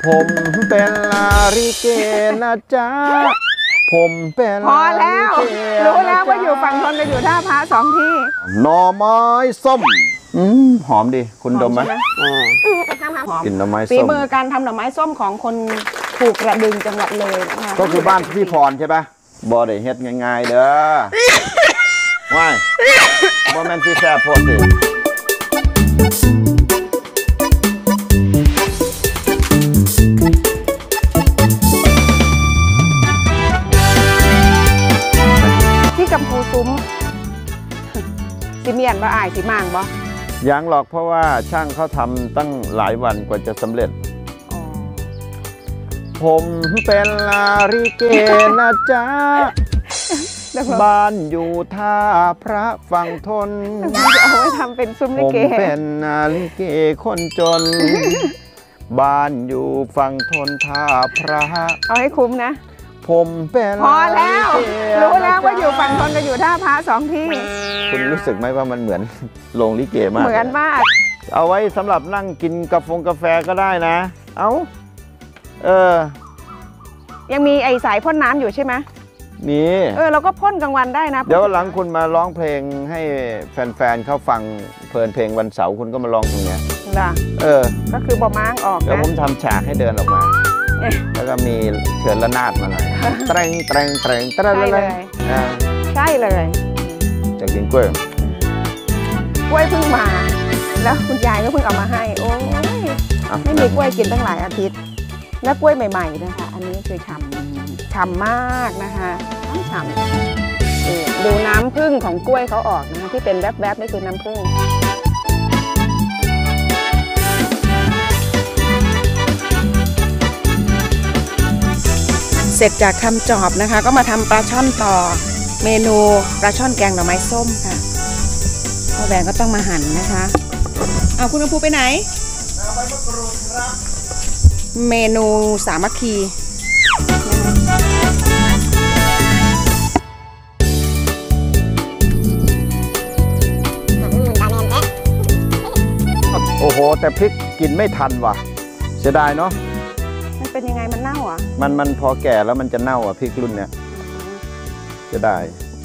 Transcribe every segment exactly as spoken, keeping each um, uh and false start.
ผมเป็นลาลิเกนะจ๊ะผมเป็นพอแล้วรู้แล้วว่าอยู่ฝั่งทนกับอยู่ท่าพระสองที่หน่อไม้ส้มอืมหอมดีคุณดมไหมหอมกินหน่อไม้ส้มฝีมือการทำหน่อไม้ส้มของคนภูกระดึงจังหวัดเลยนะคะก็คือบ้านพี่พรใช่ปะบ่ได้เฮ็ดง่ายๆเด้อว้ายบ่แม่นที่แซ่บโพดสิที่กัมพูซุ้มสิเมียนบ่อายสิมางบ่ยังหรอกเพราะว่าช่างเขาทำตั้งหลายวันกว่าจะสำเร็จผมเป็นลาลิเกนะจ๊ะบ้านอยู่ท่าพระฝั่งทนจะเอาไว้ทำเป็นซุ้มลิเกผมเป็นลาลิเกคนจนบ้านอยู่ฝั่งทนท่าพระเอาให้คุ้มนะผมเป็นพอแล้วรู้แล้วว่าอยู่ฝั่งทนกับอยู่ท่าพระสองที่คุณรู้สึกไหมว่ามันเหมือนโรงลิเกมากเหมือนมากเอาไว้สำหรับนั่งกินกาแฟกาแฟก็ได้นะเอาเออยังมีไอสายพ่นน้ำอยู่ใช่ไหมมีเออเราก็พ่นกลางวันได้นะเดี๋ยวหลังคุณมาร้องเพลงให้แฟนๆเขาฟังเพลินเพลงวันเสาร์คุณก็มาร้องตรงนี้ล่ะเออก็คือบอม้างออกนะเดี๋ยวผมทำฉากให้เดินออกมาแล้วก็มีเชิญระนาดมาหน่อยแตรงแตรงแตรงแตรงเลยใช่เลยจะกินกล้วยกล้วยเพิ่งมาแล้วคุณยายก็เพิ่งเอามาให้โอ้ยไม่มีกล้วยกินตั้งหลายอาทิตย์และกล้วยใหม่ๆนะคะอันนี้คือฉ่ำฉ่ำมากนะคะฉ่ำดูน้ำผึ้งของกล้วยเขาออกนะคะที่เป็นแวบๆนี่คือน้ำผึ้งเสร็จจากทำจอบนะคะก็มาทำปลาช่อนต่อเมนูปลาช่อนแกงหน่อไม้ส้มค่ะพ่อแบงก็ต้องมาหั่นนะคะเอาคุณกำพูไปไหนเมนูสามัคคีโอ้โหแต่พริกกินไม่ทันว่ะเสียดายเนาะมันเป็นยังไงมันเน่าอ่ะมันมันพอแก่แล้วมันจะเน่าอ่ะพริกรุ่นเนี้ยจะได้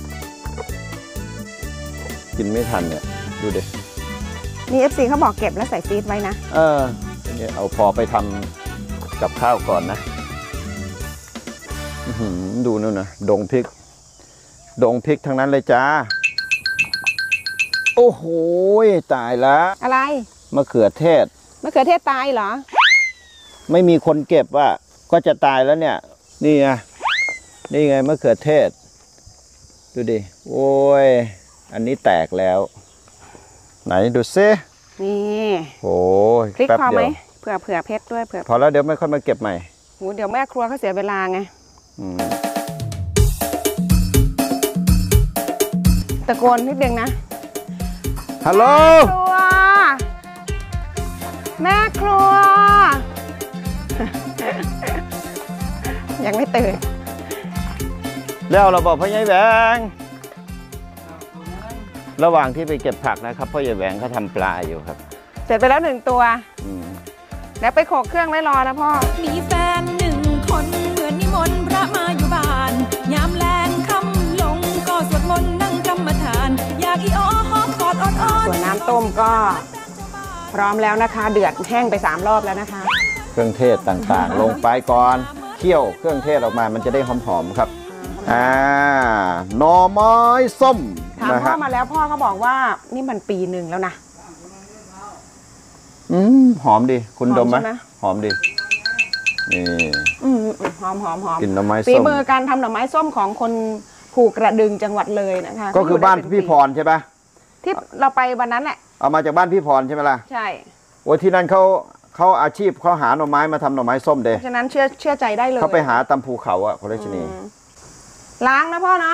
กินไม่ทันเนี่ยดูดิมี เอฟ ซี เขาบอกเก็บแล้วใส่ฟรีซไว้นะเออเอาพอไปทำกับข้าวก่อนนะดูนู่นนะดงพริกดงพริกทั้งนั้นเลยจ้าโอ้โหตายแล้วอะไรมะเขือเทศมะเขือเทศตายเหรอไม่มีคนเก็บว่าก็จะตายแล้วเนี่ยนี่ไงนี่ไงมะเขือเทศดูดิโอ้ยอันนี้แตกแล้วไหนดูซินี่โอ้ยพริกพอไหมเผื่อเผื่อเพชรด้วยเผื่อพอแล้วเดี๋ยวไม่ค่อยมาเก็บใหม่โหเดี๋ยวแม่ครัวเขาเสียเวลาไงตะโกนนิดนึงนะฮัลโหลครัวแม่ครัวยังไม่ตื่นแล้วเราบอกพ่อใหญ่แหวงระหว่างที่ไปเก็บผักนะครับพ่อใหญ่แหวงเขาทำปลาอยู่ครับเสร็จไปแล้วหนึ่งตัวแล้วไปโขกเครื่องไว้รอนะพ่อมีแฟนหนึ่งคนเหมือนนิมนต์พระมาอยู่บ้านยามแลงคำลงก็สวดมนต์นั่งกรรมฐานอยากอีอ้อหอมกอดอ่อนๆส่วนน้ำต้มก็พร้อมแล้วนะคะเดือดแห้งไปสามรอบแล้วนะคะเครื่องเทศต่างๆลงไปก่อนเคี่ยวเครื่องเทศออกมามันจะได้หอมๆครับอ่าหน่อไม้ส้มถามพ่อมาแล้วพ่อเขาบอกว่านี่มันปีหนึ่งแล้วนะอืมหอมดีคุณดมไหมหอมดีนี่อืมหอมหอมหอมกินหน่อไม้ส้มฝีมือการทำหน่อไม้ส้มของคนภูกระดึงจังหวัดเลยนะคะก็คือบ้านพี่พรใช่ปะที่เราไปวันนั้นแหละเอามาจากบ้านพี่พรใช่ไหมล่ะใช่โอ้ที่นั่นเขาเขาอาชีพเขาหาหน่อไม้มาทำหน่อไม้ส้มเด้ฉะนั้นเชื่อเชื่อใจได้เลยเขาไปหาตามภูเขาอะคุณราชนีล้างนะพ่อเนาะ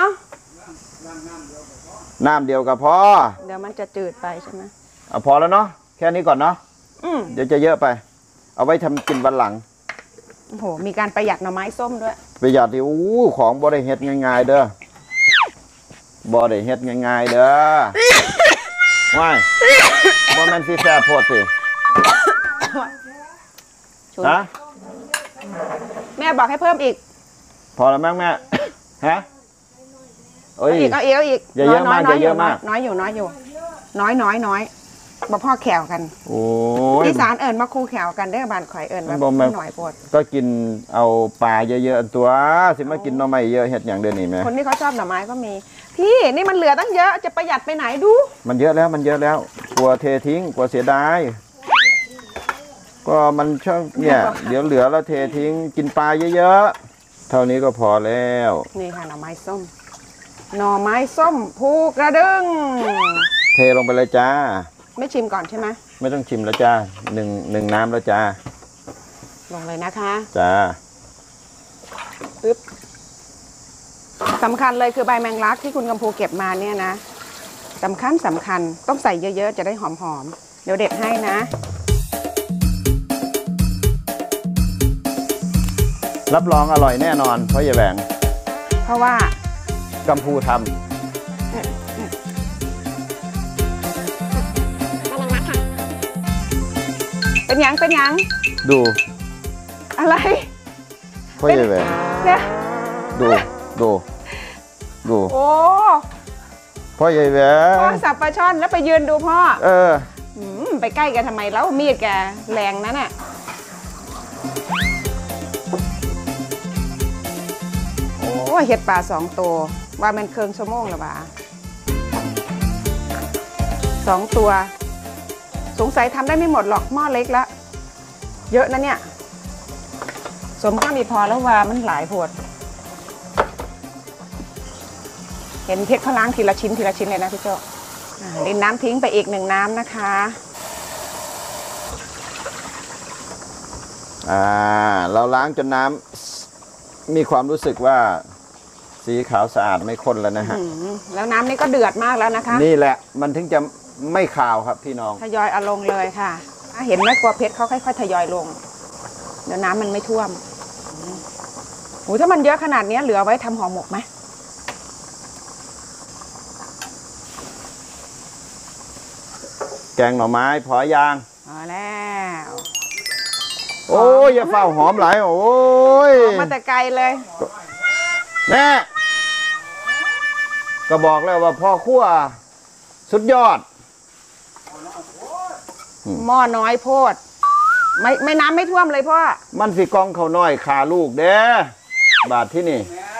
น้ำเดียวกับพ่อเดี๋ยวมันจะจืดไปใช่ไหมเอาพอแล้วเนาะแค่นี้ก่อนเนาะเดี๋ยวจะเยอะไปเอาไว้ทำกินวันหลังโอ้โหมีการประหยัดหน่อไม้ส้มด้วยประหยัดที่อู้ของบ่ได้เฮ็ดง่ายๆเด้อบ่ได้เฮ็ดง่ายๆเด้อว้ายบ่แม่นสิแซ่บโพดสิฮะแม่บอกให้เพิ่มอีกพอแล้วมั้งแม่ ฮะโอ้ยเอาอีกเอาอีกเอาอีกอย่าเยอะมากอย่าเยอะมากน้อยอยู่น้อยอยู่ น้อยน้อยน้อยบ่พ่อแขวกันโอ้ยอีสานเอิญมาคู่แขวกันได้อบานข่อยเอิญมาบ่แม่นหน่อยโปดก็กินเอาปลาเยอะๆตัวสิมากินหน่อไม้เยอะเห็ดอย่างเดียวนี่ไหมคนที่เขาชอบหน่อไม้ก็มี พี่นี่มันเหลือตั้งเยอะจะประหยัดไปไหนดูมันเยอะแล้วมันเยอะแล้วกลัวเททิ้งกลัวเสียดายก็มันช่างเนี่ยเดี๋ยวเหลือแล้วเททิ้งกินปลาเยอะๆเท่านี้ก็พอแล้วนี่ค่ะหน่อไม้ส้ม หน่อไม้ส้มภูกระดึงเทลงไปเลยจ้าไม่ชิมก่อนใช่ไหมไม่ต้องชิมแล้วจ้าหนึ่งหนึ่งน้ำแล้วจ้าลงเลยนะคะจ้าปึ๊บสำคัญเลยคือใบแมงลักที่คุณกำพูเก็บมาเนี่ยนะสำคัญสำคัญต้องใส่เยอะๆจะได้หอมๆเดี๋ยวเด็ดให้นะรับรองอร่อยแน่นอนเพราะยายแหวงเพราะว่ากัมพูทำเป็นหยังเป็นหยังดูอะไรเพราะยายแหวงเนี่ยดูดูดูโอ้เพราะยายแหวพ่อง สับปลาช่อนแล้วไปยืนดูพ่อเอออืมไปใกล้กันทำไมแล้วมีดแกแรงนั่นน่ะโอ้เห็ดปลาสองตัวว่ามันเคืองชั่วโมงหรือเปล่าสองตัว สงสัยทำได้ไม่หมดหรอกหม้อเล็กละเยอะนะเนี่ย สมก็มีพอแล้วว่ามันหลายโพดเห็นเพชรเขาล้างทีละชิ้นทีละชิ้นเลยนะพี่โจ้ดินน้ำทิ้งไปอีกหนึ่งน้ำนะคะอ่าเราล้างจนน้ำมีความรู้สึกว่าสีขาวสะอาดไม่ข้นแล้วนะฮะอืมแล้วน้ำนี่ก็เดือดมากแล้วนะคะนี่แหละมันถึงจะไม่ขาวครับพี่น้องทยอยเอาลงเลยค่ะอ่ะเห็นไหมกลัวเพชรเขาค่อยๆทยอยลง เดี๋ยวน้ำมันไม่ท่วมโอ้ถ้ามันเยอะขนาดนี้เหลือไว้ทำห่อหมกไหมแกงหน่อไม้พอยางพอแล้วโอ้ยอย่าเฝ้าหอมหลายโอ้ยออกมาแต่ไกลเลยแน่ก็บอกแล้วว่าพ่อขั้วสุดยอดหม้อน้อยโพดไม่ไม่น้ำไม่ท่วมเลยพ่อมันสิกองเขาน้อยขาลูกเด้บาทที่นี่เหลื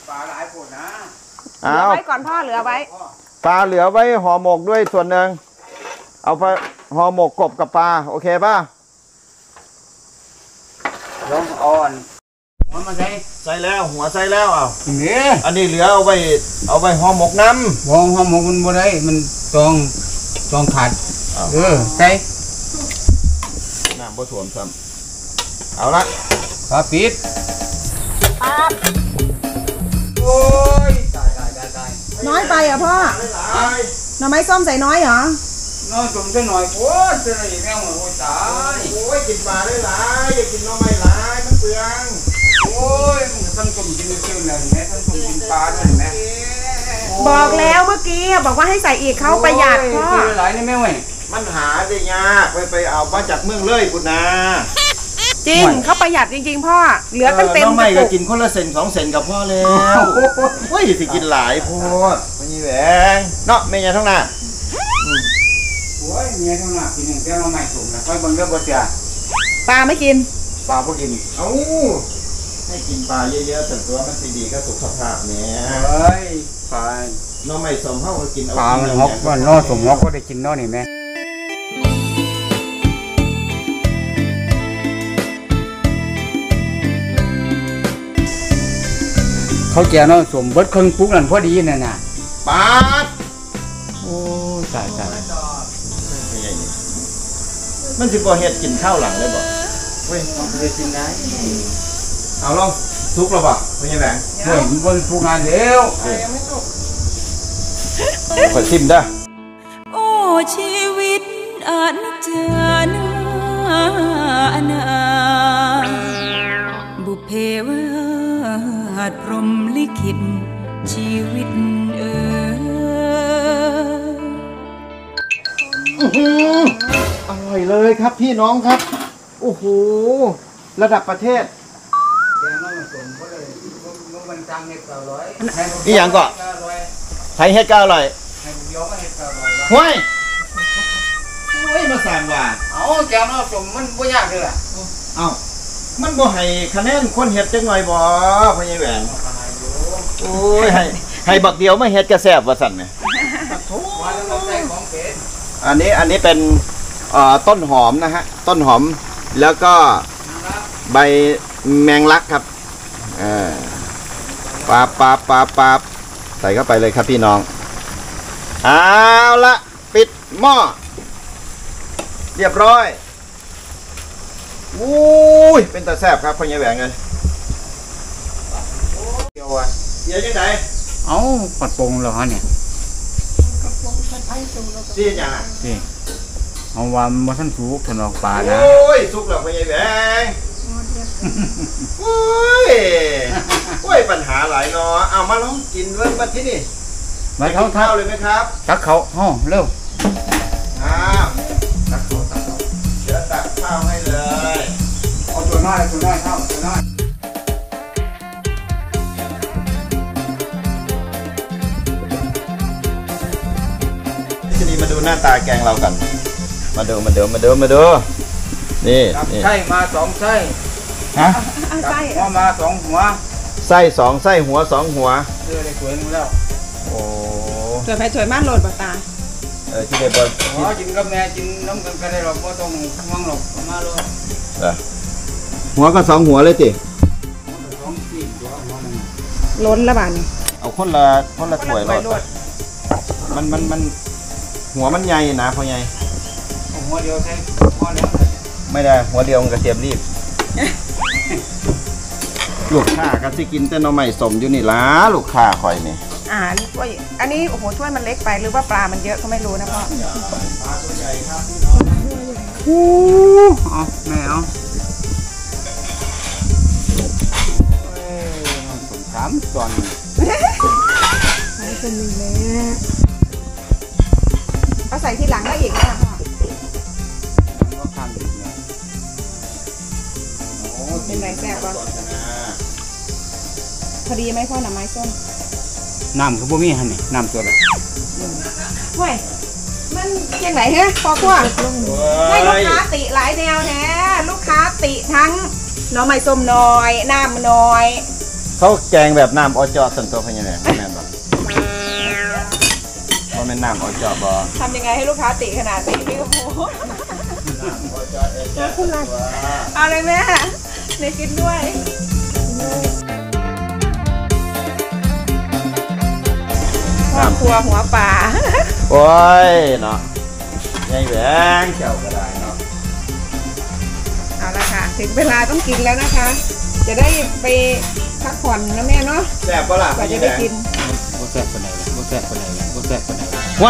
เอาอไว้ก่อนพ่อเหลือไว้ปลาเหลือไว้ห่อหมกด้วยส่วนหนึ่งเอาไปห่อหมกกบกับปลาโอเคป่ะลองอ่อนหัวมาใส่ใส่แล้วหัวใส่แล้วเอาเนี่ยอันนี้เหลือเอาไว้เอาไว้ห่อหมกน้วองหัวหมกมันบ่ได้มันตองตองขาดเออใส่ำน้ำผสมซ้ำเอาละฝาปิดโอ้ยตายตายตายตายน้อยไปเหรอพ่อหน่อไม้ส้มใส่น้อยเหรอน้อยจุ่มจะหน่อยโอ้ยจะอะไรแม่งโอ้ยตายโอ้ยกินปลาได้หลายอย่ากินน้ำไม่หลายมันเปลืองโอ้ยมึงท่านจุ่มกินเที่ยวเลยแม่ท่านจุ่มกินปลาด้วยแม่บอกแล้วเมื่อกี้บอกว่าให้ใส่อีกเขาประหยัดพ่อโยหลายนี่แม่เว้ยมันหาได้ยากไปไปเอามาจากเมืองเลยคุณนาจริงเขาประหยัดจริงๆพ่อเหลือตั้งเต็มน้องกไม่ระก็ปุกกินคนละเซนสองเซนกับพ่อแล้วเฮ้ยสิกินหลายโพดมันยี่แหวงเนาะไม่ใช่ทั้งนั้นโอ้ยเมียทั้งหน้ากินหนึ่งแก้วเราไม่สูงนะค่อยบังเกิดบ่เสียปลาไม่กินปลาพวกกินเอ้าให้กินปลาเยอะๆแต่ตัวมันสิดีก็สุขภาพเนี่ยเฮ้ยปลาน้องไม่สมเฮาก็กินเอาปลามันฮอกว่านอสมฮอกก็ได้กินนอนี่แม่เขาแจวนอสมเบิดครึ่งปุ๊กนั่นพอดีนั่นน่ะปลาโอ้ตายตายมันสิบ่เฮ็ดกินข้าวหลังเลยบ่เว้ยต้องไปกินได้เอาลองทุกแล้วบ่เป็นยังไงเฮ้ยมันเป็นผู้งานเร็วเปิดซิมได้โอ้ชีวิตอาณาจารอนาบุพเพวาทพรหมลิขิตชีวิตเอออร่อยเลยครับพี่น้องครับโอ้โหระดับประเทศอีหยังก็ไทยเฮ็ดก็อร่อยห้วยโอ้ยมาสั่งว่าเอาแกงน้ำส้มมันบ่ยากเลยล่ะเอ้ามันบ่ให้คะแนนคนเฮ็ดจังหน่อยบ่พ่อใหญ่แหวนโอ้ยให้ให้บักเดียวมาเฮ็ดก็แซ่บว่าซั่นแหมว่าแล้วเราใส่ของเป็ดอันนี้อันนี้เป็นเอ่อต้นหอมนะฮะต้นหอมแล้วก็ใบแมงลักครับเออปาบปาบปาบปาบใส่เข้าไปเลยครับพี่น้องเอาละปิดหม้อเรียบร้อยอุ้ยเป็นตาแซ่บครับพ่อใหญ่แหวงเลยเดียวอ่ะเดี๋ยวยังไงเอ้าปัดปงเหรอฮะเนี่ยที่ยังอ่ะนี่เอาว่ามันท่านสุกถนอกปลานะโอ้ยสุกแล้วพ่อใหญ่แหวงโอ้ยโอ้ยปัญหาหลายเนาะเอามาลองกินเรื่องบัดที่นี่มาเท่าข้าเท่าวเลยไหมครับตักเขาห้อเร็วอ้าวตักข้าวตักข้าวเดี๋ยวตักข้าวให้เลยเอาตัวน้อยตัวน้อยเข้าตัวน้อยทีนี้มาดูหน้าตาแกงเรากัน มาดูมาดูมาดูมาดูนี่จับนี่ไส้มาสองไส้ฮะเอาจับไส้หัวมาสองหัวไส้สองไส้หัวสองหัวเรือได้สวยหมดแล้วโอ้สวยไปสวยมากโหลดปากตาเออที่ได้บอลหัวกินกับแม่กินน้ำกันก็ได้หรอกไม่ต้องห่วงหรอกเอามาเลยหัวก็สองหัวเลยติสองสี่หัวหัวหนึ่งล้นละบาทนี่เอาคนละคนละถ้วยไปรโหลอดดมันมันมันหัวมันใหญ่นะพ่อใหญ่เอาหัวเดียวใช่หัวเดียวไม่ได้หัวเดียวมันกระเทียมรีบ ลูกค้าก็สิกินแต่หน่อไม้สมอยู่นี่ล่ะลูกค้าคอยนี่อ่านี่ถ้วยอันนี้โอ้โหถ้วยมันเล็กไปหรือว่าปลามันเยอะก็ไม่รู้นะพ่อปลาตัวใหญ่ครับพี่น้องอู้เอาแม่เอาเอ้ยสมสามตอนไม่เป็นหนึ่งเลยเอาใส่ที่หลังได้อีกนะพ่อก็ข้ามอีกเนี่ยโอ้เป็นไรแซ่บก่อนก่อนชนะพอดีไหมพ่อหน่อไม้ส้มน้ำคือพวกนี้ฮะนี่น้ำตัวละเฮ้ยมันยังไงฮะพอขั้วให้ลูกค้าติหลายแนวแท้ลูกค้าติทั้งหน่อไม้ส้มน้อยน้ำน้อยเขาแกงแบบน้ำออจอส่วนตัวพ่อใหญ่แหวนแม่นบ่ว่าแม่นน้ำออจอบ่ทำยังไงให้ลูกค้าติขนาดนี้พี่กระพูน้ำออจอเอเจตัวเอาเลยแม่ในกินด้วยครอบครัวหัวป่าโอ้ยเนาะใหญ่แหวงเจ้าก็ได้เนาะเอาละค่ะ ถึงเวลาต้องกินแล้วนะคะ จะได้ไปพักผ่อนนะแม่เนาะแซ่บปะล่ะกว่าจะได้กินบ่แซ่บปานใดล่ะบ่แซ่บปานใดล่ะบ่แซ่บปานใดล่ะห้วย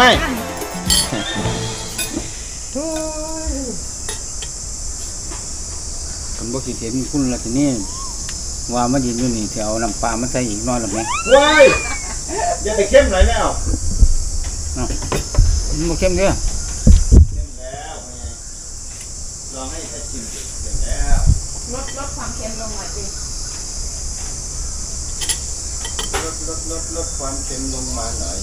ผมบ่คิดเห็นคุณละทีนี้ว่ามันยืนอยู่นี่แถวน้ำปลามันใส่อีกน้อยหรือไงห้วยอย่าไปเข้มหน่อยแม่เอามันบ่เข้มเด้อเข้มแล้วพ่อใหญ่ลองให้แค่ชิมสิเข้มแล้วลดลดความเค็มลงหน่อยสิลดลดลดลดความเค็มลงมาหน่อย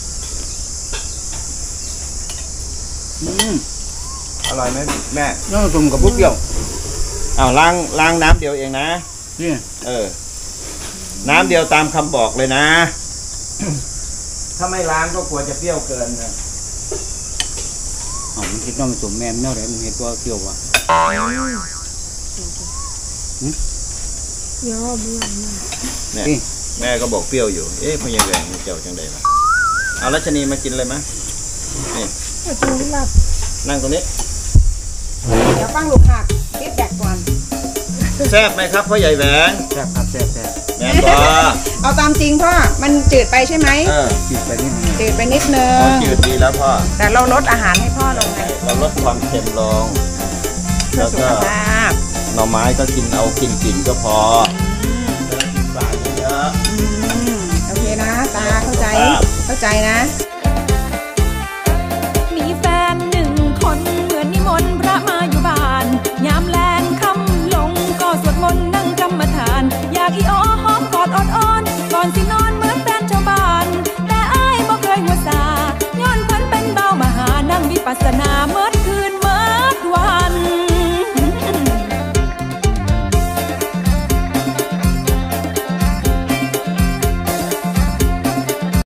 อืมอร่อยไหมแม่น้ำส้มกับบ่เปรี้ยวเอาล้างล้างน้ำเดียวเองนะนี่เออ น้ำเดียวตามคำบอกเลยนะ ถ้าไม่ล้างก็กลัวจะเปรี้ยวเกินนะอ๋อมันคิดน้ำส้มแม่นแนวไหนมันเห็นว่าเปรี้ยวว่ะเนี่ยนี่แม่ก็บอกเปรี้ยวอยู่ เอ๊ะพ่อใหญ่แหวงเจ้าจังใดล่ะเอารัชนีมากินเลยมั้ยนี่นั่งตรงนี้เดี๋ยวฟังลูกหักฟีดแบ็กก่อนแซ่บไหมครับพ่อใหญ่แหวงแซ่บครับแซ่บแซ่บแม่นบ่เอาตามจริงพ่อ มันจืดไปใช่ไหมเออคิดไปนิดนึงจืดไปนิดนึพอง จืดดีแล้วพ่อแต่เราลดอาหารให้พ่อลงไงเราลดความเค็มลงเพื่อสุขภาพหน่อไม้ก็กินเอากินกินก็พอแล้วกินปลาเยอะอืมโอเคนะ ตาเข้าใจ เข้าใจนะมีแฟนหนึ่งคนเหมือนนิมนต์พระมาอยู่บ้าน ยามแลงค่ำลงก็สวดมนต์นั่งกรรมฐานปัสนาเมื่อ